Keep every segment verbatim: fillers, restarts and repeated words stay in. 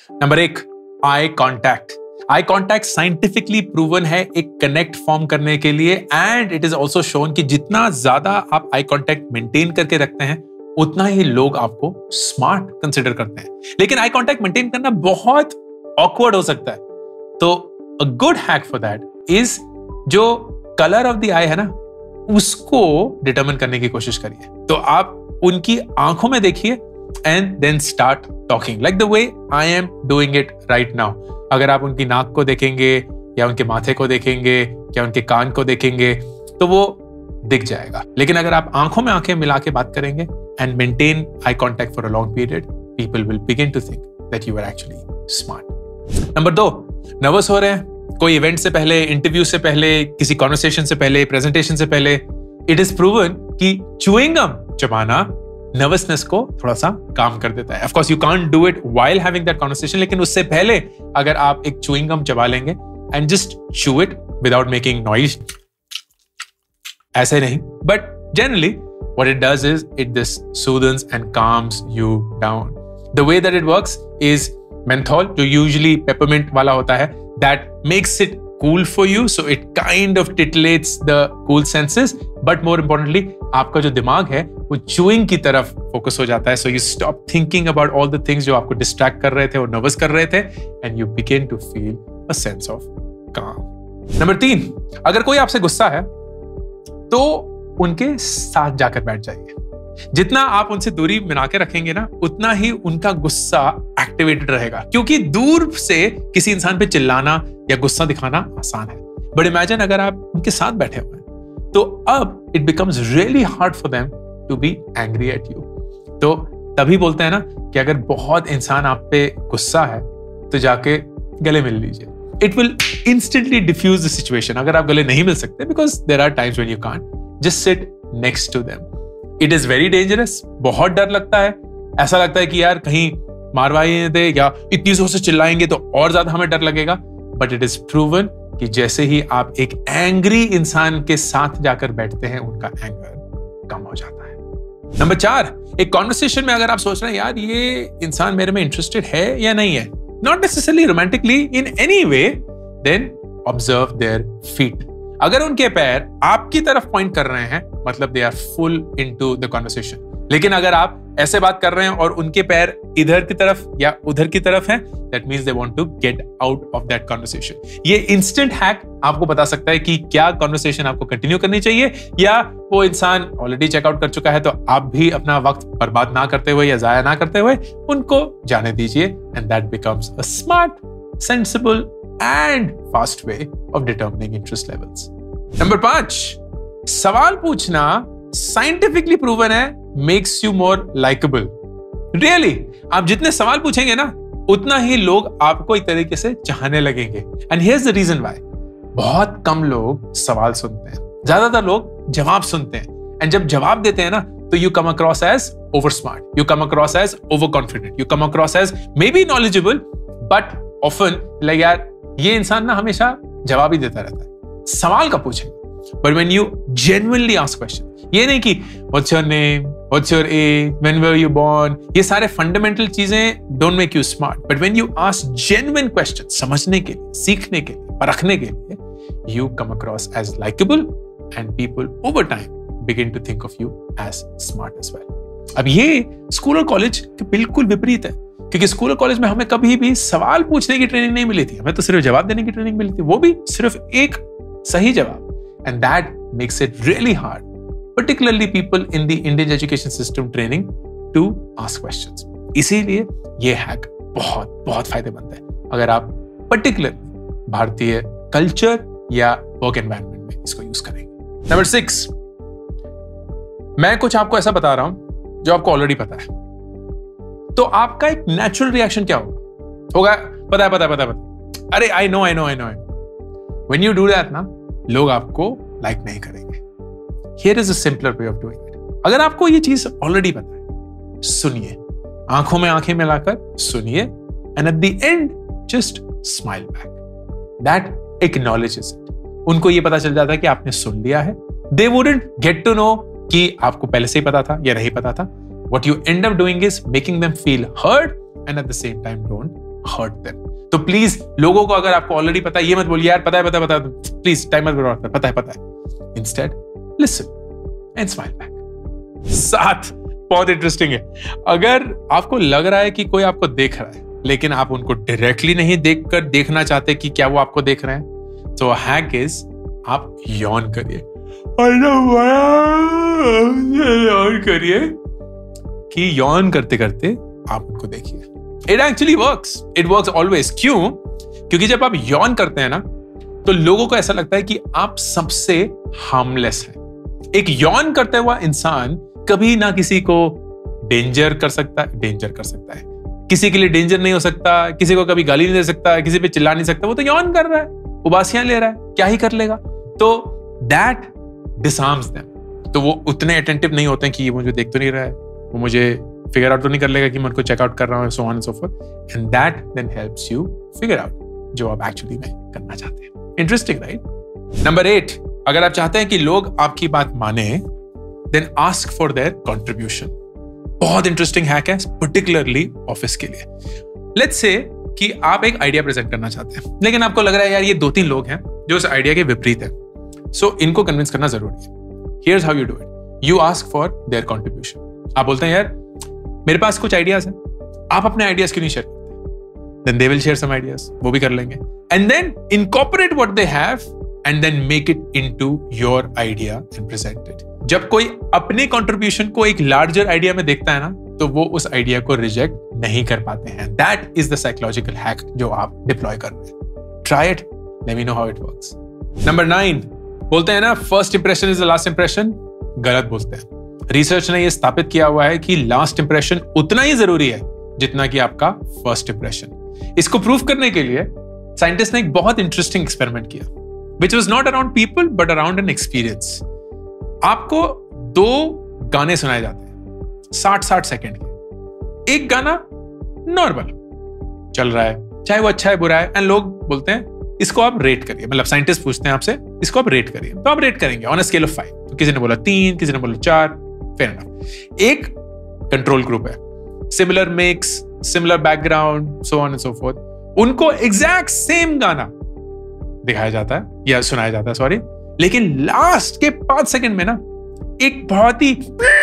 Number एक, eye contact. Eye contact scientifically proven है एक कनेक्ट फॉर्म करने के लिए, and it is also shown कि जितना ज्यादा आप आई कॉन्टैक्ट मेंटेन करके रखते हैं उतना ही लोग आपको स्मार्ट कंसिडर करते हैं। लेकिन आई कॉन्टैक्ट मेंटेन करना बहुत ऑकवर्ड हो सकता है, तो a good hack for that is जो कलर ऑफ द आई है ना, उसको डिटरमिन करने की कोशिश करिए। तो आप उनकी आंखों में देखिए and then start talking like the way I am doing it right now. अगर आप उनकी नाक को देखेंगे या उनके माथे को देखेंगे या उनके कान को देखेंगे तो वो दिख जाएगा। लेकिन अगर आप आंखों में आंखें मिला के बात करेंगे and maintain eye contact for a long period, people will begin to think that you are actually smart. Number दो, नर्वस हो रहे हैं कोई इवेंट से पहले, इंटरव्यू से पहले, किसी कॉन्वर्सेशन से पहले, प्रेजेंटेशन से पहले। इट इज प्रूवन कि च्यूइंग गम चबाना नर्वसनेस को थोड़ा सा काम कर देता है। Of course you can't do it while having that conversation, लेकिन उससे पहले अगर आप एक च्यूइंग गम चबा लेंगे and just chew it without making noise, ऐसे नहीं, but generally what it does is it this soothes and calms you down. The way that it works is menthol, जो यूजुअली पेपरमिंट वाला होता है, that makes it cool for you, so it kind of titillates the cool senses, but more importantly आपका जो दिमाग है वो chewing की तरफ फोकस हो जाता है, so you stop thinking about all the things जो आपको distract कर रहे थे और nervous कर रहे थे, and you begin to feel a sense of calm. Number तीन, अगर कोई आपसे गुस्सा है तो उनके साथ जाकर बैठ जाइए। जितना आप उनसे दूरी बना के रखेंगे ना, उतना ही उनका गुस्सा एक्टिवेटेड रहेगा, क्योंकि दूर से किसी इंसान पे चिल्लाना या गुस्सा दिखाना आसान है, बट इमेजिन अगर आप उनके साथ बैठे हुए हैं तो अब it becomes really hard for them to be angry at you. तो तभी बोलते हैं ना कि अगर बहुत इंसान आप पे गुस्सा है तो जाके गले मिल लीजिए, it will instantly defuse the situation. अगर आप गले नहीं मिल सकते, because there are times when you can't, just sit next to them. It is very dangerous, बहुत डर लगता है, ऐसा लगता है कि यार कहीं मारवाई दे या इतनी जोर से चिल्लाएंगे तो और ज्यादा हमें डर लगेगा, बट इट इज प्रूवन कि जैसे ही आप एक एंग्री इंसान के साथ जाकर बैठते हैं उनका एंगर कम हो जाता है। नंबर चार, एक कॉन्वर्सेशन में अगर आप सोच रहे हैं यार ये इंसान मेरे में इंटरेस्टेड है या नहीं है, not necessarily romantically, in any way, then observe their feet. अगर उनके पैर आपकी तरफ पॉइंट कर रहे हैं मतलब they are full into the conversation. लेकिन अगर आप ऐसे बात कर रहे हैं और उनके पैर इधर की तरफ या उधर की तरफ हैं, that means they want to get out of that conversation. ये इंस्टेंट हैक आपको बता सकता है कि क्या कन्वर्सेशन आपको कंटिन्यू करनी चाहिए या वो इंसान ऑलरेडी चेकआउट कर चुका है, तो आप भी अपना वक्त बर्बाद ना करते हुए या जाया ना करते हुए उनको जाने दीजिए, and that becomes a smart, sensible and fast way of determining interest levels. Number पांच, सवाल पूछना साइंटिफिकली प्रूवन है makes you more likeable. Really, आप जितने सवाल पूछेंगे ना उतना ही लोग आपको एक तरीके से चाहने लगेंगे। And here's the reason why, बहुत कम लोग सवाल सुनते हैं, ज्यादातर लोग जवाब सुनते हैं, एंड जब जवाब देते हैं ना तो you come across as over smart, you come across as over confident, you come across as maybe knowledgeable, but often like यार ये इंसान ना हमेशा जवाब ही देता रहता है। सवाल का पूछेंगे, but when you genuinely ask questions, ये नहीं कि what's your name, what's your age, when were you born, ये सारे fundamental चीजें don't make you smart, but when you ask genuine questions, समझने के लिए, सीखने के लिए, परखने के लिए, you come across as likable, and people over time begin to think of you as smart as well. अब ये स्कूल और कॉलेज के बिल्कुल विपरीत है, क्योंकि स्कूल और कॉलेज में हमें कभी भी सवाल पूछने की ट्रेनिंग नहीं मिली थी, हमें तो सिर्फ जवाब देने की ट्रेनिंग मिली थी, वो भी सिर्फ एक सही जवाब। And that makes it really hard, particularly people in the Indian education system training, to ask questions. इसीलिए ये हैक बहुत बहुत फायदेमंद है अगर आप particularly भारतीय कल्चर या वर्क एनवायरनमेंट में इसको यूज करेंगे। नंबर सिक्स, मैं कुछ आपको ऐसा बता रहा हूं जो आपको ऑलरेडी पता है, तो आपका एक नेचुरल रिएक्शन क्या होगा? होगा पता है पता है पता है पता, अरे I know I know I know I know. When you do that ना, लोग आपको लाइक नहीं करेंगे। Here is a simpler way of doing it. अगर आपको ये चीज ऑलरेडी पता है, सुनिए, आंखों में आंखें मिलाकर सुनिए, and at the end just smile back. That acknowledges it. उनको ये पता चल जाता है कि आपने सुन लिया है। They wouldn't get to know कि आपको पहले से ही पता था या नहीं पता था। What you end up doing is making them feel heard and at the same time don't hurt them. तो प्लीज लोगों को, अगर आपको ऑलरेडी पता है, ये मत बोलिए यार पता है पता है पता है, प्लीज टाइम मत बर्बाद कर, पता है पता है. Instead listen and smile back. साथ बहुत इंटरेस्टिंग है. अगर आपको लग रहा है कि कोई आपको देख रहा है लेकिन आप उनको डायरेक्टली नहीं देखकर देखना चाहते कि क्या वो आपको देख रहे हैं, तो हैक इज आप यॉन करिए. यॉन करिए कि यॉन करते करते आप उनको देखिए. It actually works. It works always. क्यों? क्योंकि जब आप यॉन करते हैं ना तो लोगों को ऐसा लगता है कि आप सबसे हार्मलेस हैं. एक यॉन करता हुआ इंसान कभी ना किसी को डेंजर कर सकता है डेंजर कर सकता है किसी के लिए डेंजर नहीं हो सकता, किसी को कभी गाली नहीं दे सकता, किसी पे चिल्ला नहीं सकता. वो तो यॉन कर रहा है, उबासियां ले रहा है, क्या ही कर लेगा. तो दैट डिसआर्म्स देम. तो वो उतने अटेंटिव नहीं होते हैं कि ये मुझे देख तो नहीं रहा है, वो मुझे फिगर आउट तो नहीं कर लेगा कि मैं उनको चेकआउट कर रहा हूँ, so on and so forth. And that then helps you figure out जो आप एक्चुअली में करना चाहते हैं. Interesting, right? नंबर एट, अगर आप चाहते हैं कि लोग आपकी बात माने, then ask for their contribution. बहुत इंटरेस्टिंग हैक है, पर्टिकुलरली ऑफिस के लिए. लेट्स से कि आप एक आइडिया प्रेजेंट करना चाहते हैं लेकिन आपको लग रहा है यार ये दो तीन लोग हैं जो उस आइडिया के विपरीत हैं, सो so, इनको कन्विंस करना जरूरी है. Here's how you do it. You ask for their contribution. आप बोलते हैं यार मेरे पास कुछ आइडियाज हैं, आप अपने आइडियाज क्यों नहीं शेयर करते? Then they will share some ideas, वो भी कर लेंगे. And then incorporate what they have and then make it into your idea and present it. जब कोई अपने कंट्रीब्यूशन को एक लार्जर आइडिया में देखता है ना तो वो उस आइडिया को रिजेक्ट नहीं कर पाते हैं. That is the psychological hack जो आप डिप्लॉय कर रहे हैं. Try it, let me know how it works. Number nine, बोलते हैं ना first impression is the last impression. गलत बोलते हैं. रिसर्च ने यह स्थापित किया हुआ है कि लास्ट इंप्रेशन उतना ही जरूरी है जितना कि आपका फर्स्ट इंप्रेशन. इसको प्रूव करने के लिए साइंटिस्ट ने एक बहुत इंटरेस्टिंग एक्सपेरिमेंट किया, which was not around people but around an experience. आपको दो गाने सुनाए जाते हैं साठ साठ सेकंड के. एक गाना नॉर्मल चल रहा है, चाहे वो अच्छा है बुरा है, एंड लोग बोलते हैं इसको आप रेट करिए. मतलब साइंटिस्ट पूछते हैं आपसे इसको आप रेट करिए, तो आप रेट करेंगे on a scale of five. तो किसी ने बोला तीन, किसी ने बोला चार, फेयर एनफ. एक कंट्रोल ग्रुप है, similar mix, similar background, so on and so forth. उनको एग्जैक्ट सेम गाना दिखाया जाता है या सुनाया जाता है, सॉरी, लेकिन लास्ट के पांच सेकंड में ना एक बहुत ही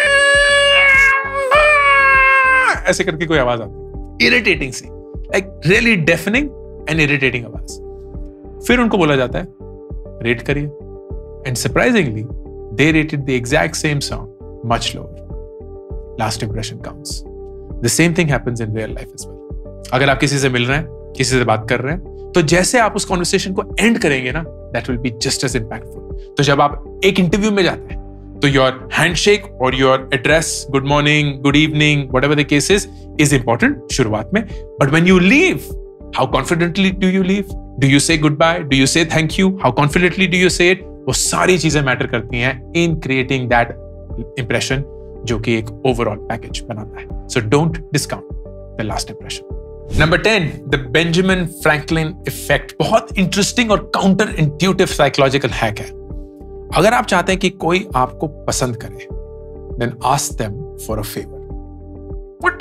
ऐसे करके कोई आवाज आती है, इरिटेटिंग सी, like really deafening and irritating आवाज. फिर उनको बोला जाता है रेट करिए, and surprisingly they rated the exact same song much lower. Last impression counts. The same thing happens in real life as well. अगर आप किसी से मिल रहे हैं, किसी से बात कर रहे हैं, तो जैसे आप उस कॉन्वर्सेशन को एंड करेंगे ना, that will be just as impactful. तो जब आप एक इंटरव्यू में जाते हैं तो योर हैंडशेक और your address, good morning, good evening, whatever the case is, is important शुरुआत में. But when you leave, how confidently do you leave? Do you say goodbye? Do you say thank you? How confidently do you say it? वो सारी चीजें matter करती हैं in creating that impression जो कि एक ओवरऑल पैकेज बनाता है. So don't discount the last impression. Number ten, the Benjamin Franklin effect. बहुत इंटरेस्टिंग और काउंटर इंट्यूटिव साइकोलॉजिकल हैक है. अगर आप चाहते हैं कि कोई आपको पसंद करे, then ask them for a favour. What?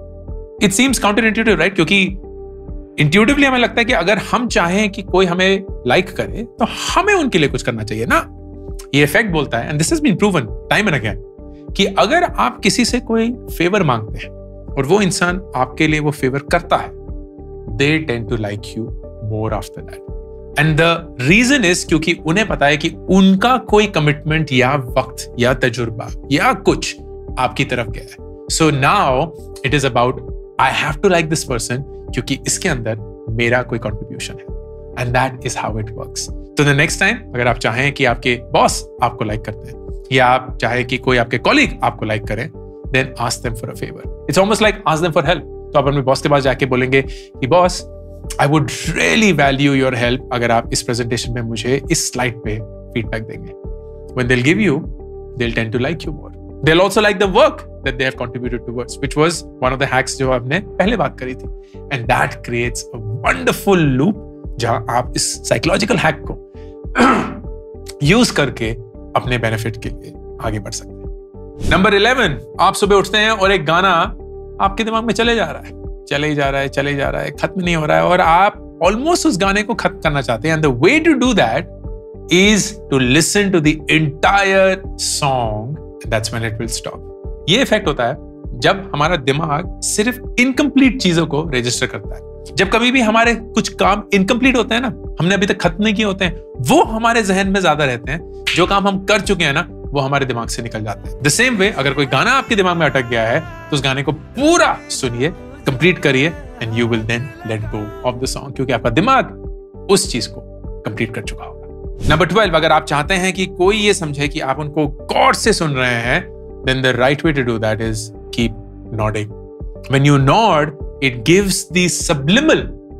It seems counterintuitive, right? क्योंकि इंट्यूटिवली हमें लगता है कि अगर हम चाहें कि कोई हमें लाइक करे तो हमें उनके लिए कुछ करना चाहिए ना. ये इफेक्ट बोलता है, and this has been proven time and again, कि अगर आप किसी से कोई फेवर मांगते हैं और वो इंसान आपके लिए वो फेवर करता है, they tend to like you more after that. And the reason is क्योंकि उन्हें पता है कि उनका कोई कमिटमेंट या वक्त या तजुर्बा या कुछ आपकी तरफ गया है. So now it is about I have to like this person क्योंकि इसके अंदर मेरा कोई contribution है. And that is how it works. तो the next time अगर आप चाहें कि आपके बॉस आपको लाइक करते हैं या आप चाहें कि कोई आपके कॉलीग आपको लाइक करे, then ask them for a favor. It's almost like ask them for help. तो आप अपने बॉस के पास जाके बोलेंगे कि boss, I would really value your help अगर आप इस प्रेजेंटेशन में मुझे इस स्लाइड पे फीडबैक देंगे. When they'll give you, they'll tend to like you more. They'll also like the work that they have contributed towards, which was one of the hacks जो आपने पहले बात करी थी. And that creates a wonderful loop जहां आप इस psychological hack को यूज करके अपने बेनिफिट के लिए आगे बढ़ सकते हैं. नंबर इलेवन, आप सुबह उठते हैं और एक गाना आपके दिमाग में चले जा रहा है. चले ही जा रहा है चले ही जा रहा है, खत्म नहीं हो रहा है, और आप ऑलमोस्ट उस गाने को खत्म करना चाहते हैं। And the way to do that is to listen to the entire song, that's when it will stop. ये इफेक्ट होता है जब हमारा दिमाग सिर्फ इनकम्प्लीट चीजों को रजिस्टर करता है। जब कभी भी हमारे कुछ काम इनकम्प्लीट होते हैं ना, हमने अभी तक खत्म नहीं किए होते हैं, वो हमारे जहन में ज्यादा रहते हैं। जो काम हम कर चुके हैं ना, वो हमारे दिमाग से निकल जाते हैं। द सेम वे, अगर कोई गाना आपके दिमाग में अटक गया है तो उस गाने को पूरा सुनिए, कंप्लीट करिए, and you will then let go of the song, क्योंकि आपका दिमाग उस चीज को कंप्लीट कर चुका होगा। नंबर ट्वेल्व, अगर आप चाहते हैं कि कोई ये समझे कि आप उनको गौर से सुन रहे हैं, then the right way to do that is keep nodding. When you nod, it gives the subliminal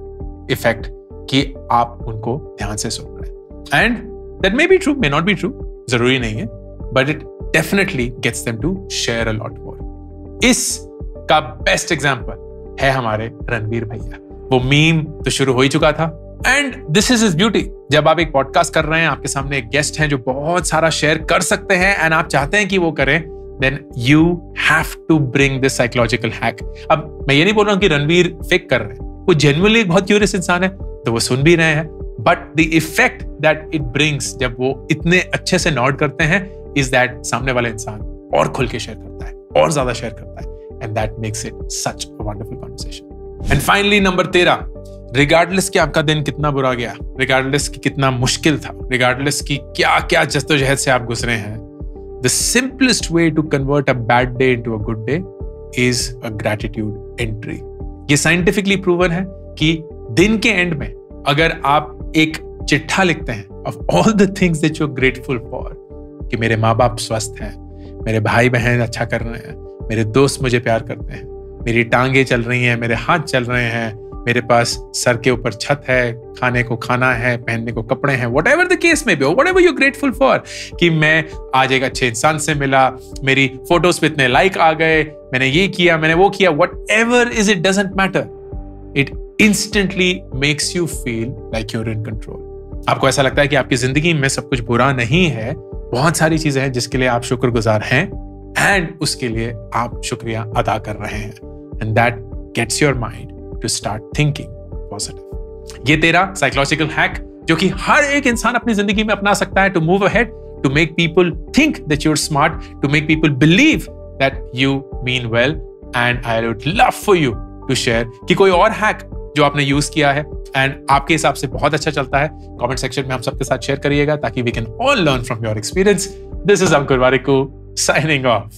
effect कि आप उनको ध्यान से सुन रहे हैं। And that may be true, may not be true, जरूरी नहीं है, but it definitely gets them to share a lot more. इस का बेस्ट एग्जाम्पल है हमारे रणवीर भैया। वो मीम तो शुरू हो ही चुका था, and this is his beauty. जब आप एक पॉडकास्ट कर रहे हैं, आपके सामने एक गेस्ट हैं जो बहुत सारा शेयर कर सकते हैं, एंड आप चाहते हैं कि वो करें, then you have to bring this psychological hack. अब मैं ये नहीं बोल रहा हूं कि रणवीर फेक कर रहे हैं, वो genuinely एक बहुत क्यूरियस इंसान है, तो वो सुन भी रहे हैं, but the effect that it brings जब वो इतने अच्छे से नॉड करते हैं is that सामने वाला इंसान और खुल के शेयर करता है, और ज्यादा शेयर करता है, and that makes it such a wonderful conversation. And finally, number तेरह, रिगार्डलेस कि आपका दिन कितना बुरा गया, रिगार्डलेस कि कितना मुश्किल था, रिगार्डलेस कि क्या क्या जद्दोजहद से आप गुजरे हैं, the simplest way to convert a bad day into a good day is a gratitude entry. ये scientifically proven है कि दिन के एंड में अगर आप एक चिट्ठा लिखते हैं of all the things that you're grateful for, कि मेरे माँ बाप स्वस्थ हैं, मेरे भाई बहन अच्छा कर रहे हैं, मेरे दोस्त मुझे प्यार करते हैं, मेरी टांगे चल रही हैं, मेरे हाथ चल रहे हैं, मेरे पास सर के ऊपर छत है, खाने को खाना है, पहनने को कपड़े हैं, whatever the case may be, whatever you're grateful for, कि मैं आज एक अच्छे इंसान से मिला, मेरी फोटोज पे इतने लाइक आ गए, मैंने ये किया, मैंने वो किया, whatever is it doesn't matter. It instantly makes you feel like you're in control. आपको ऐसा लगता है कि आपकी जिंदगी में सब कुछ बुरा नहीं है, बहुत सारी चीजें हैं जिसके लिए आप शुक्रगुजार हैं, एंड उसके लिए आप शुक्रिया अदा कर रहे हैं, and that gets your mind to start thinking positive. ये तेरा psychological hack जो कि हर एक इंसान अपनी जिंदगी में अपना सकता है, to move ahead, to make people think that you're smart, to make people believe that you mean well, and I would love for you to share कि कोई और hack जो आपने यूज किया है एंड आपके हिसाब से बहुत अच्छा चलता है, कमेंट सेक्शन में हम सबके साथ शेयर करिएगा ताकि we can all learn from your experience. This is Ankur Warikoo signing off.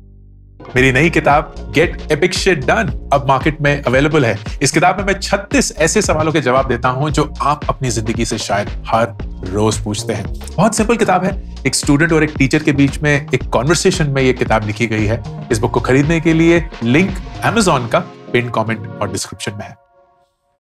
मेरी नई किताब गेट एपिक शिट डन अब मार्केट में अवेलेबल है। इस किताब में मैं छत्तीस ऐसे सवालों के जवाब देता हूं जो आप अपनी जिंदगी से शायद हर रोज पूछते हैं। बहुत सिंपल किताब है, एक स्टूडेंट और एक टीचर के बीच में एक कॉन्वर्सेशन में ये किताब लिखी गई है। इस बुक को खरीदने के लिए लिंक अमेज़न का पिन कमेंट और डिस्क्रिप्शन में है।